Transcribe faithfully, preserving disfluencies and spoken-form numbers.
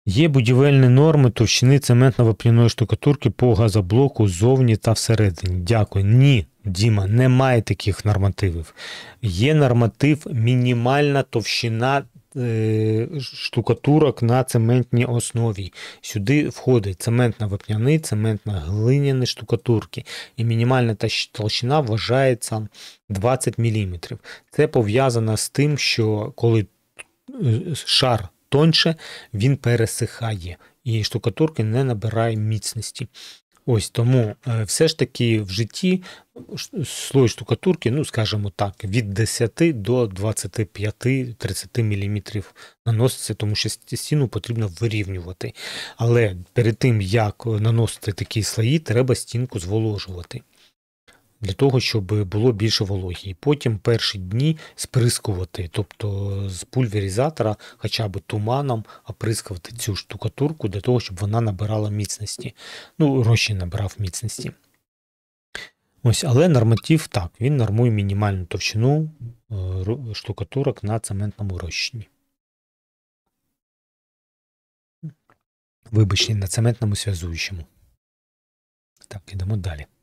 Є будівельні норми товщини цементно-вапняної штукатурки по газоблоку ззовні та всередині. Дякую. Ні, Діма, немає таких нормативів. Є норматив мінімальна товщина е, штукатурок на цементній основі. Сюди входить цементно-вапняні, цементно-глиняні штукатурки. І мінімальна товщина вважається двадцять міліметрів. Це пов'язано з тим, що коли шар тоньше, він пересихає і штукатурки не набирає міцності. Ось тому все ж таки в житті слой штукатурки, ну скажімо так, від десяти до двадцяти п'яти - тридцяти міліметрів наноситься, тому що стіну потрібно вирівнювати. Але перед тим, як наносити такі слої, треба стінку зволожувати. Для того, щоб було більше вологі. І потім перші дні сприскувати, тобто з пульверізатора, хоча б туманом, оприскувати цю штукатурку для того, щоб вона набирала міцності. Ну, розчин набирав міцності. Ось, але норматив так, він нормує мінімальну товщину штукатурок на цементному розчині. Вибачте, на цементному зв'язуючому. Так, ідемо далі.